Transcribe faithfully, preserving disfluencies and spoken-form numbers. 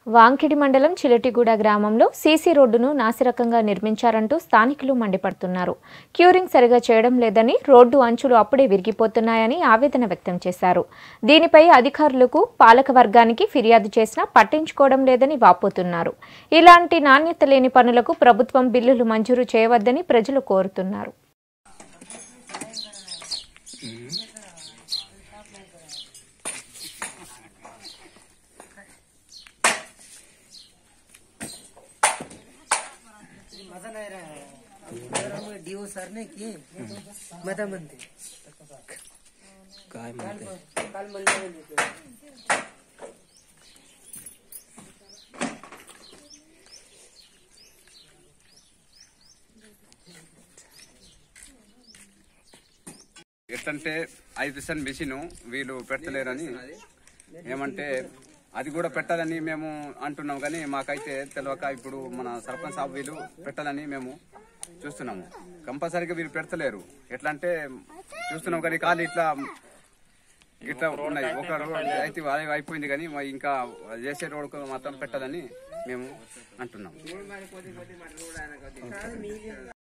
వాంకిడి మండలం చిలటిగూడ గ్రామంలో సీసీ రోడ్డును నాసిరకంగా నిర్మించారంటూ స్థానికులు మండిపడుతున్నారు. క్యూరింగ్ సరిగా చేయడం లేదని, రోడ్డు అంచులు అప్పుడే విరిగిపోతున్నాయని ఆవేదన వ్యక్తం చేశారు. దీనిపై అధికారులకు, పాలక వర్గానికి ఫిర్యాదు చేసినా పట్టించుకోవడం లేదని వాపోతున్నారు. ఇలాంటి నాణ్యత లేని పనులకు ప్రభుత్వం బిల్లులు మంజూరు చేయవద్దని ప్రజలు కోరుతున్నారు. डीओ सर ने की मता म्हणते काय म्हणते काल म्हणले म्हणजे ఎట్లంటే ఐదు పర్సెంట్ మిషన్ వీళ్ళు పెట్టలేరని ఏమంటే అది కూడా పెట్టాలని మేము అంటున్నాం. కానీ మాకైతే తెలియక ఇప్పుడు మన సర్పంచ్ సాబ్ వీళ్ళు పెట్టాలని మేము చూస్తున్నాము. కంపల్సరీగా వీళ్ళు పెడతలేరు. ఎట్లా అంటే చూస్తున్నాం కానీ కాలు ఇట్లా ఇట్లా ఉన్నాయి. ఒక రోడ్ అయితే అయిపోయింది కానీ ఇంకా చేసే రోడ్ మాత్రం పెట్టాలని మేము అంటున్నాం.